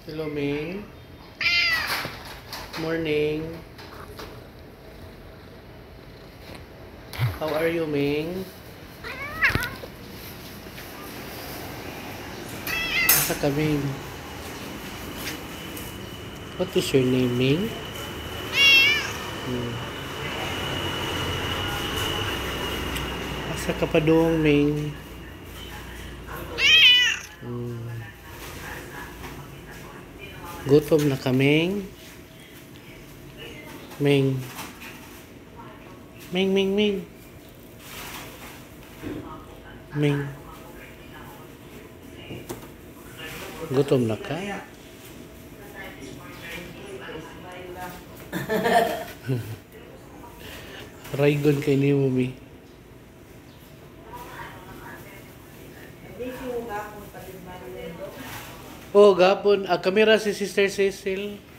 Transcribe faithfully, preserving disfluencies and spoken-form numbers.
Hello, Ming. Morning. How are you, Ming? Asa ka, Ming? What is your name, Ming? Hmm. Asa ka pa doon, Ming? Hmm. Gutom na ka, Ming? Ming. Ming, Ming, Ming. Ming. Gutom na ka? Raygon kay ni mo, Mi. Oh, gapon. Ah, kamera si Sister Cecil.